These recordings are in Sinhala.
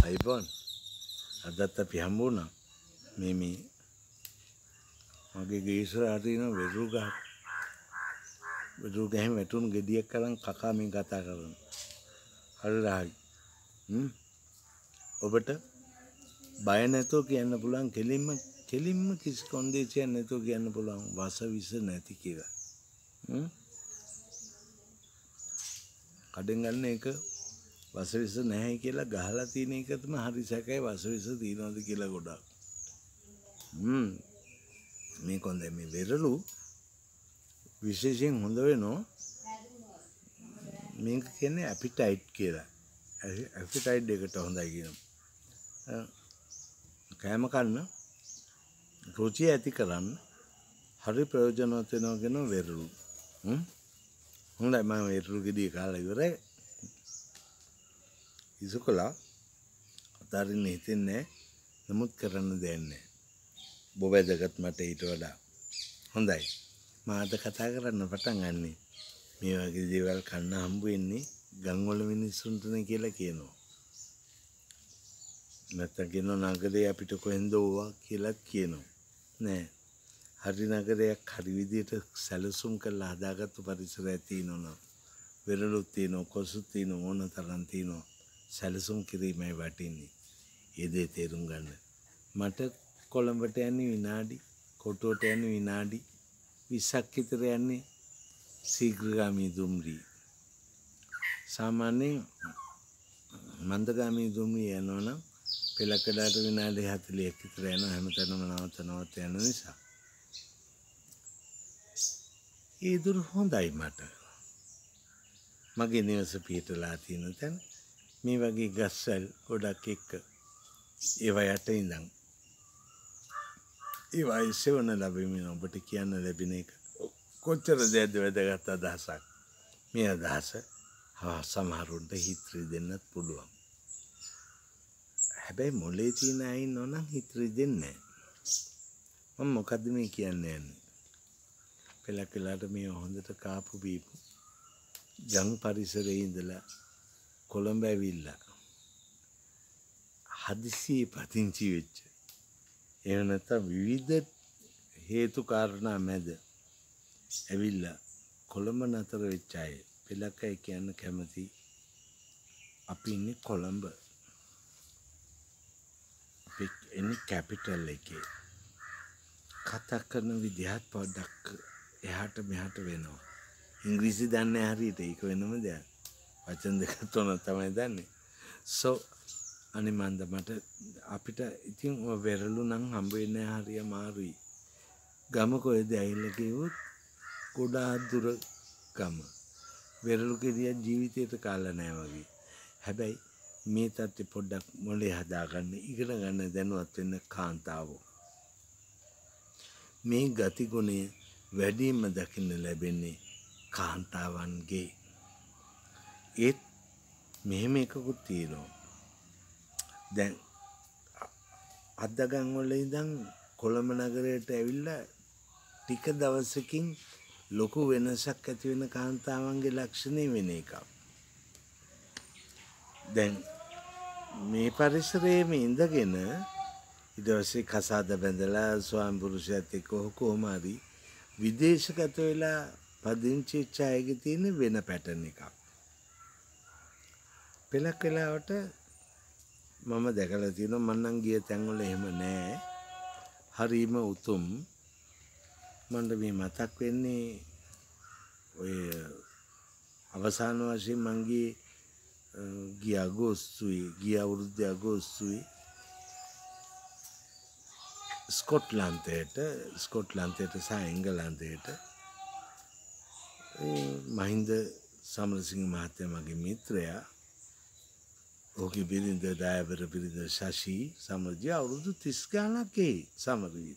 අයිබෝන් අදත් අපි හම්බුණා මේ මගේ ගේ ඉස්සරහට තියෙන වෙරු ගහ. වෙරු ගහෙන් වැටුණු ගෙඩියක් අරන් කකා මේ කතා කරනවා. හරි රහයි. ඔබට බය නැතුව කියන්න පුළුවන් කෙලින්ම කිසි කොන්දේසියක් නැතුව කියන්න පුළුවන් වසවිස නැති කියලා. කඩෙන් ගන්න එක වසවිස නැහැ කියලා ගහලා තියෙන එක තමයි හරි සැකයි වසවිස තියනවාද කියලා ගොඩක්. මේ කොන්දේ මේ වෙරළු විශේෂයෙන් හොඳ වෙනවා. මේක කියන්නේ ඇපිටයිට් කියලා. ඇපිටයිට් එකට හොඳයි කියනවා. කෑම කන්න රුචිය ඇති කරන්න හරි ප්‍රයෝජනවත් වෙනවා කියන වෙරළු. හොඳයි මම වෙරළු ගෙඩිය කාලා ඉවරයි. ඉසුකලා අතාරින්න හිතෙන්නේ නමුත් කරන්න දෙයක් නැහැ. බොබැදගත් මට ඊට වඩා හොඳයි. මම අද කතා කරන්න පටන් ගන්නේ මේ වගේ දේවල් කන්න හම්බ වෙන්නේ ගම්වල මිනිස්සුන්ටනේ කියලා කියනවා. නැත්නම් කියනවා නගරේ අපිට කොහෙන්ද ඕවා කියලා කියනවා. නෑ. හරි නගරයක් හරි විදියට සැලසුම් කරලා හදාගත්තු පරිසරයක් තියෙනවා. වෙරළුත් තියෙනවා, කොසුත් තියෙනවා, ඕන තරම් තියෙනවා. සැලසුම් කිරීමයි වටින්නේ. ඒ දේ තේරුම් ගන්න. මට කොළඹට යන්නේ විනාඩි කොටුවට යන්නේ විනාඩි 20ක් විතර යන්නේ ශීඝ්‍රගාමී දුම්රිය. සාමාන්‍යයෙන් මන්දගාමී දුම්රිය යනවනම් පෙළකඩට විනාඩි 40ක් විතර යනවා හැමතැනම නවත යන නිසා. ඒ දුර හොඳයි මට. මගේ නිවස පිටලා තියෙන තැන මේ වගේ ගස්වැල් ගොඩක් එක්ක ඒවා යට ඉඳන් ඒවා සෙවන ලැබෙමින් ඔබට කියන්න ලැබෙන එක කොච්චර දෙයක්ද වැදගත් අදහසක්. මේ අදහස සමහරුන්ට හිත රිදෙන්නත් පුළුවන්. හැබැයි මොලේ තියෙන අය ඉන්නවනම් හිත රිදෙන්නේ නැහැ. මම මොකද්ද මේ කියන්නේ යන්නේ? පෙළකලාට මේ හොඳට කාපු බීපු ජං පරිසරයේ ඉඳලා කොළඹ ඇවිල්ලා හදිසියේ පදිංචි වෙච්ච එහෙම නැත්නම් විවිධ හේතු කාරණා මැද ඇවිල්ලා කොළඹ නතර වෙච්ච අය පෙළකයි කියන්න කැමති. අපි ඉන්නේ කොළඹ. අපි ඉන්නේ කැපිටල් එකේ. කතා කරන විදිහත් පොඩ්ඩක් එහාට මෙහාට වෙනවා. ඉංග්‍රීසි දන්නේ හරියට ඒක වෙනම දෙයක්. වචන දෙක තුන තමයි දන්නේ. අනිමන්ද මට අපිට ඉතින් ඔය වෙරළු නම් හම්බ වෙන්නේ හරිය අමාරුයි. ගම කොහෙද ඇවිල්ලා කිව්වොත් ගොඩාක් දුර ගම. වෙරළු කෙරිය ජීවිතේට කාලා නැහැ වගේ. හැබැයි මේ තත්ත්වෙ පොඩ්ඩක් මොලේ හදාගන්න ඉගෙන ගන්න දැනුවත් වෙන්න කාන්තාවෝ. මේ ගතිගුණය වැඩිම දකින්න ලැබෙන්නේ කාන්තාවන්ගේ. ඒත් මෙහෙම එකකුත් තියෙනවා. දැන් අද්දගම් වල ඉඳන් කොළඹ නගරයට ඇවිල්ලා ටික දවසකින් ලොකු වෙනසක් ඇති වෙන කාන්තාවන්ගේ ලක්ෂණේ වෙන එකක්. දැන් මේ පරිසරයේම ඉඳගෙන ඊට පස්සේ කසාද බැඳලා ස්වාමි පුරුෂයත් එක්ක කොහොම හරි විදේශගත වෙලා පදිංචි වෙච්ච අයගේ තියෙන වෙන පැටර්න් එකක්. පෙළක් වෙලාවට මම දැකලා තියෙනවා මම නම් ගිය තැන්වල එහෙම නැහැ. හරීම උතුම්. මන්ද මේ මතක් වෙන්නේ ඔය අවසාන වශයෙන් මං ගිය අවුරුද්දේ අගෝස්තුවේ ස්කොට්ලන්තයට සහ එංගලන්තයට මහින්ද සමරසිංහ මහත්තයා මගේ මිත්‍රයා. ඕකේ බිරිඳ ඩයබර බිරිඳ ශෂි සමරජී අවුරුදු 30 ගණනක් සමරවීර.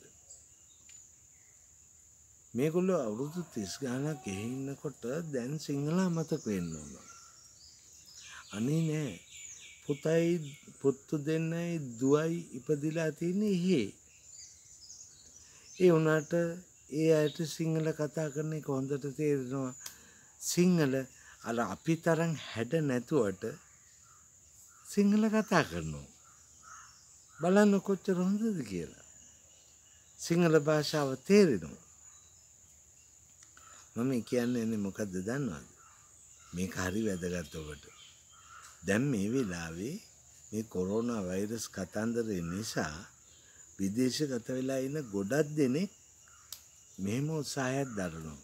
මේගොල්ලෝ අවුරුදු 30 ගණනක් ඉන්නකොට දැන් සිංහල අමතක වෙන්න ඕන. අනේ නෑ. පුතු දෙන්නයි දුවයි ඉපදිලා තියෙන්නේ එහෙ. ඒ වුණාට ඒ අයට සිංහල කතා කරන එක හොඳට තේරෙනවා. සිංහල අර අපි තරම් හැඩ නැතුවට සිංහල කතා කරනවා. බලන්න කොච්චර හොඳද කියලා. සිංහල භාෂාව තේරෙනවා. මම කියන්නේ මොකද්ද දන්නවද? මේක හරි වැදගත් ඔබට. දැන් මේ වෙලාවේ මේ කොරෝනා වෛරස් කතන්දරේ නිසා විදේශගත වෙලා ඉන්න ගොඩක් දෙනෙක් මෙහෙම උත්සාහයක් දරනවා.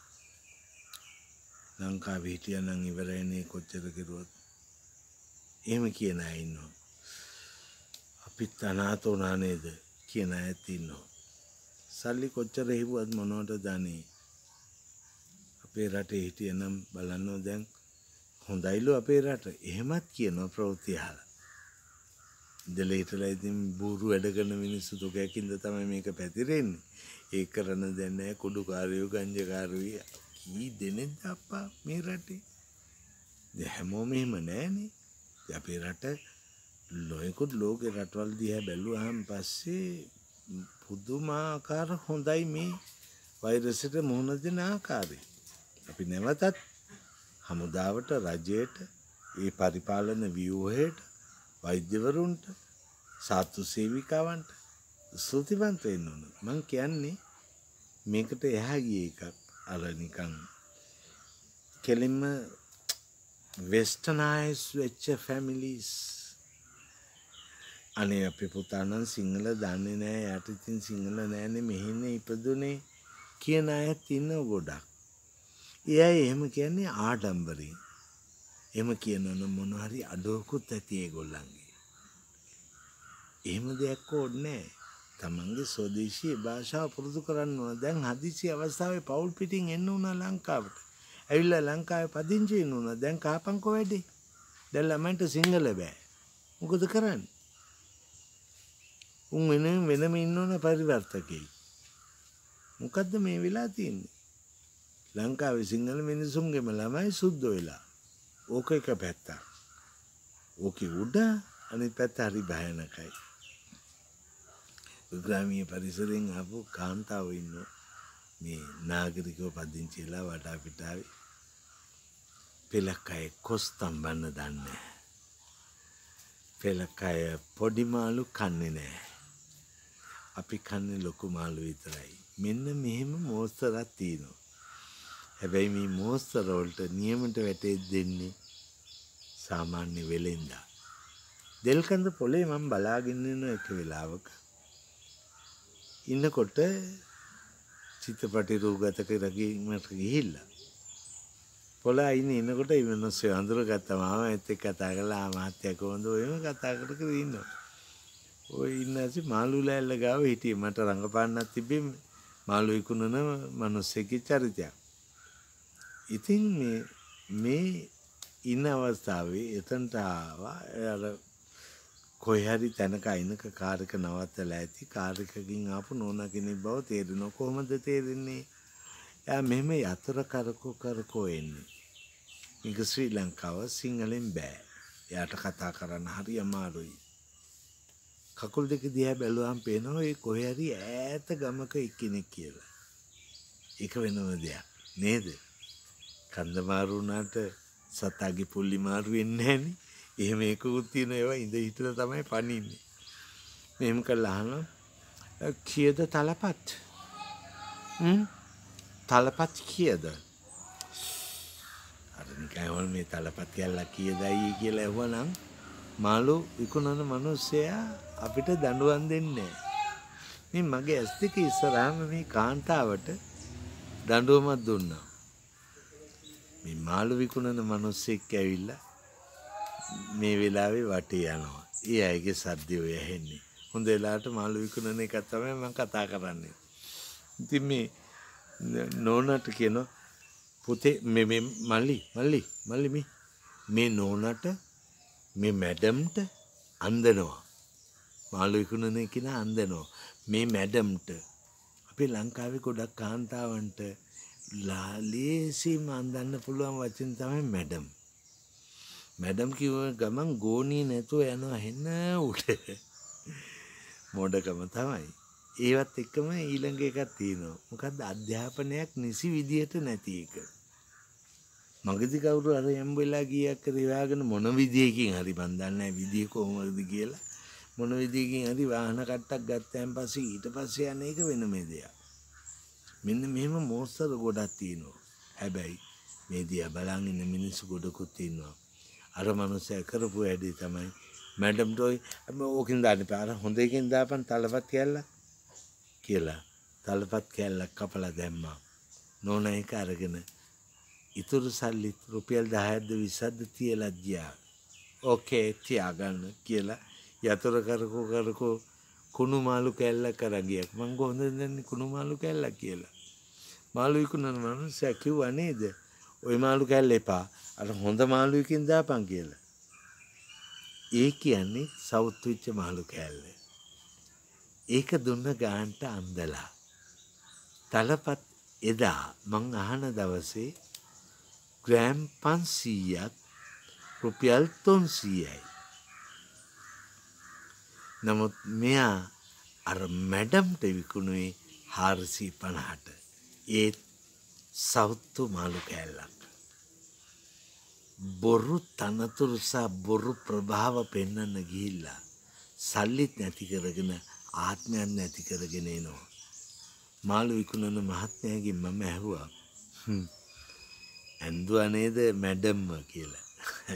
ලංකාවේ හිටියනම් ඉවරයිනේ කොච්චර කිරුවත්. එහෙම කියන අය ඉන්නවා. අපිත් අනාථ වුණා නේද කියන අයත් ඉන්නවා. සල්ලි කොච්චර හිවුවත් මොනවට දන්නේ. අපේ රටේ හිටියනම් බලන්න දැන් හොඳයිලු අපේ රට. එහෙමත් කියනවා ප්‍රවෘත්ති අහලා. ඉඳලා හිටලා ඉතින් බూరు වැඩ කරන මිනිස්සු තොගයකින්ද තමයි මේක පැතිරෙන්නේ. ඒක කරන දැන් නෑ කුඩුකාරයෝ ගංජකාරයෝ කී දෙනෙක්ද අප්පා මේ රටේ. දැන් හැමෝම එහෙම නෑනේ. අපේ රට ලෝකෙත් ලෝකේ රටවල් දිහා බැලුවාම පස්සේ පුදුමාකාර හොඳයි මේ වෛරසයට මුහුණ දෙන ආකාරය. අපි නැවතත් හමුදාවට රජයට ඒ පරිපාලන ව්‍යුහයට වෛද්‍යවරුන්ට සාතු සේවිකාවන්ට ස්තුතිවන්ත වෙන්න ඕන. මං කියන්නේ මේකට එහා ගිය එකක් අර නිකන් කෙලින්ම වෙස්ටර්නයිස් වෙච්ච ෆැමිලිස්. අනේ අපේ පුතා නම් සිංහල දන්නේ නැහැ. යාට ඉතින් සිංහල නැහැනේ මෙහෙන්නේ ඉපදුනේ කියන අයත් ඉන්න ගොඩක්. එයා එහෙම කියන්නේ ආඩම්බරෙන්. එහෙම කියනවනම් මොන හරි අඩුවකුත් ඇති ඒගොල්ලන්ගේ. එහෙම දෙයක් ඕනේ නැහැ. තමන්ගේ ස්වදේශීය භාෂාව පුරුදු කරන්න ඕන. දැන් හදිසි අවස්ථාවේ පවුල් පිටින් එන්න උනා ලංකාවට. ඇවිල්ලා ලංකාවේ පදිංචි වෙන්න උනා. දැන් කාපන්කෝ වැඩේ. දැන් ළමයින්ට සිංහල බෑ. මොකද කරන්නේ? උන් වෙනම ඉන්න ඕන පරිවර්තකෙයි. මොකද්ද මේ වෙලා තියෙන්නේ? ලංකාවේ සිංහල මිනිසුන්ගේම ළමයි සුද්ධ වෙලා. ඕක එක පැත්තක්. ඕකේ උඩ අනිත් පැත්ත හරි භයානකයි. ග්‍රාමීය පරිසරයෙන් ආපු කාන්තාවෝ ඉන්නවා. මේ නාගරිකව පදිංචි වෙලා වටා පිටාවේ. පෙලකය කොස්තම් බන්න දන්නේ. පෙලකය පොඩි මාළු කන්නේ නැහැ. අපි කන්නේ ලොකු මාළු විතරයි. මෙන්න මෙහෙම මෝස්තරක් තියෙනවා. හැබැයි මේ මෝස්තර වලට නියමට වැටේ දෙන්නේ සාමාන්‍ය වෙලෙන්දා. දෙල්කන්ද පොලේ මම බලාගෙන ඉන්න එක වෙලාවක ඉන්නකොට චිත්‍රපටි රූගතක රගීමට ගිහිල්ලා පොළ අයින ඉන්නකොට මේ මිනිස්සු අඳුරගත්තා. මාම ඇත්ත එක්ක කතා කළා. මහත්තයා කොහොමද ඔයම කතා කර ඉන්නවා. ඔය ඉන්නසි මාළු ලෑල්ල ගාව හිටියේ. මට රංගපාන්නක් තිබ්බේ මාළු විකුණන මිනිස්සෙක්ගේ චරිතයක්. ඉතින් මේ ඉන්න අවස්ථාවේ එතනට ආවා. අර කොහේ හරි තැනක අයිනක කාර් එක නවත්තලා ඇති. කාර් එකකින් ආපු නෝනා කෙනෙක් බව තේරෙනවා. කොහොමද තේරෙන්නේ? එයා මෙහෙම යතර කරකෝ එන්නේ. මේක ශ්‍රී ලංකාව සිංහලෙන් බෑ. එයාට කතා කරන්න හරි අමාරුයි. කකුල් දෙක දිහා බැලුවාම පේනවා ඒ කොහේ හරි ඈත ගමක එක්කෙනෙක් කියලා. ඒක වෙනම දෙයක් නේද? කන්ද මාරු වුණාට සතාගේ පුල්ලි මාරු වෙන්නේ නැහනේ. එහෙම එකකුත් තියෙන ඒවා ඉඳ හිටලා තමයි පනින්නේ. මෙහෙම කළා අහනවා කීයද තලපත්? තලපත් කීයද? අර නිකන් මේ තලපත් කියලා කීයදයි කියලා ඇහුවනම් මාළු විකුණන මිනිස්සයා අපිට දඬුවම් දෙන්නේ නැහැ. මේ මගේ ඇස් දෙක ඉස්සරහම මේ කාන්තාවට දඬුවමක් දුන්නා. මේ මාළු විකුණන මිනිස්සෙක් ඇවිල්ලා මේ වෙලාවේ වටේ යනවා. ඒ අයගේ සද්දය ඔය ඇහෙන්නේ. හොඳ වෙලාවට මාළු විකුණන එක තමයි මම කතා කරන්නේ. ඉතින් මේ නෝනාට කියනවා පුතේ මේ මල්ලි මේ නෝනාට මේ මැඩම්ට අන්දනවා. මාළු විකුණන කෙනා අන්දනවා. මේ මැඩම්ට අපේ ලංකාවේ ගොඩක් කාන්තාවන්ට ලේසියෙන්ම අන්දන්න පුළුවන් වචන තමයි මැඩම්. මැඩම් කිව්ව ගමන් ගෝණී නැතුව යනවා හෙන්න උඩ. මොඩකම තමයි. ඒවත් එක්කම ඊළඟ එකක් තියෙනවා. මොකද්ද? අධ්‍යාපනයක් නිසි විදියට නැති එක. මගදී කවුරු අර යම් වෙලා ගියක් කරේ වාගෙන මොන විදියකින් හරි මන් දන්නේ නැහැ විදිය කොහොමද කියලා මොන විදිහකින් හරි වාහන කට්ටක් ගත්තයින් පස්සේ ඊට පස්සේ යන එක වෙන මේ දෙයක්. මෙන්න මෙහෙම මෝස්තර ගොඩක් තියෙනවා. හැබැයි මේ දිහා බලන් ඉන්න මිනිස්සු ගොඩකුත් ඉන්නවා. අර මනුස්සයා කරපු වැඩේ තමයි මැඩම්ට ඔය ඕකින් දාන්න එපා. අර හොඳ එකෙන් දාපන් තලපත් කෑල්ලක් කියලා. තලපත් කෑල්ලක් කපලා දැම්මා. නෝනා ඒක අරගෙන ඉතුරු සල්ලි රුපියල් 10ක්ද 20ක්ද තියලා ගියා. ඕකේ තියාගන්න කියලා යතර කරකෝ කුණු මාළු කෑල්ලක් අරන් ගියා. මං කොහොමද දන්නේ කුණු මාළු කෑල්ලක් කියලා? මාළු විකුණන මනුස්සයා කිව්වා නේද? ওই මාළු කෑල්ල එපා. අර හොඳ මාළුවකින් දාපන් කියලා. ඒ කියන්නේ සවුත් වෙච්ච මාළු කෑල්ල. ඒක දුන්න ගාන්ට අන්දලා. තලපත් එදා මං අහන දවසේ ග්‍රෑම් 500ක් රුපියල් 300යි. නමුත් මෙයා අර මැඩම්ට විකුණුවේ 450ට. ඒ සවුත්තු මාළු කෑල්ලක්. බොරු තනතුරු සහ බොරු ප්‍රභාව පෙන්වන්න ගිහිල්ලා සල්ලිත් නැති කරගෙන ආත්මයක් නැති කරගෙන එනවා. මාළු විකුණන මහත්මයාගෙන් මම ඇහුවා ඇන්දුවා නේද මැඩම්ම කියලා.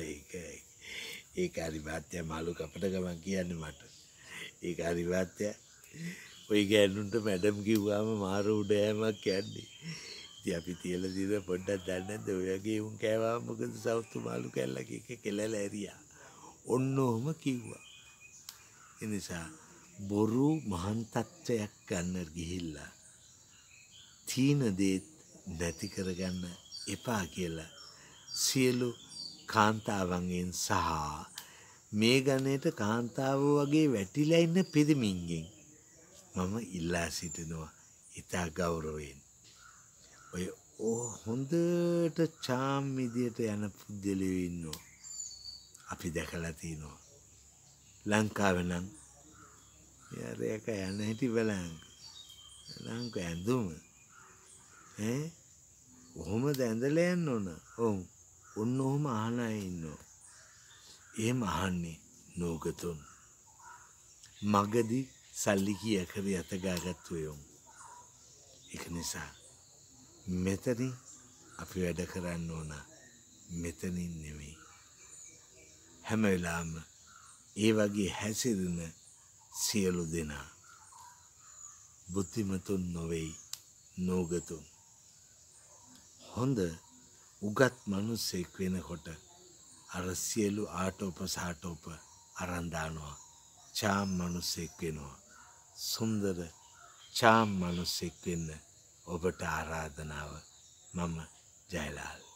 ඒක හරි වාත්‍ය මාළු කපට ගමන් කියන්නේ මට. ඒක හරි වාත්‍ය. ඔය ගෑනුන්ට මැඩම් කිව්වම මාර උඩ යෑමක් යන්නේ. ඉතින් අපි තියලා දින පොඩ්ඩක් දන්නේ නැද්ද ඔය වගේ උන් කෑවා මොකද සවුත්තු මාළු කැල්ලක එක කෙලලා ඇරියා. ඔන්න ඔහම කිව්වා. ඒ නිසා බොරු මහාන් තත්ත්වයක් ගන්න ගිහිල්ලා තීන දේ නැති කරගන්න එපා කියලා සියලු කාන්තාවන්ගෙන් සහ මේ ගණේට කාන්තාව වගේ වැටිලා ඉන්න පිරිමින්ගෙන් මම ඉල්ලා සිටිනවා ඉතා ගෞරවයෙන්. ඔය හොඳට චාම් විදියට යන පුද්ගලයෝ ඉන්නවා. අපි දැකලා තිනවා. ලංකාවේ නම් යාරයක යන හැටි බලන්න. ලංකාව ඇඳුම ඔහොම දැඳලා යන්න ඕන. ඔන්න ඔහොම අහන අය ඉන්නවා. එහෙම අහන්නේ නෝගතුන්. මගදී සල්ලි කීයක් හරි අතගාගත්තු යොමු. ඒක නිසා මෙතනින් අපි වැඩ කරන්න ඕන. මෙතනින් නෙමෙයි. හැම වෙලාවම ඒ වගේ හැසිරෙන සියලු දෙනා බුද්ධිමතුන් නොවේයි නෝගතුන්. හොඳ උගත් මිනිස්සෙක් වෙනකොට අර සියලු ආටෝප සාටෝප අරන් දානවා. චාම් මිනිස්සෙක් වෙනවා. සුන්දර චාම් මිනිස්සෙක් වෙන්න ඔබට ආරාධනාව. මම ජයලාල්.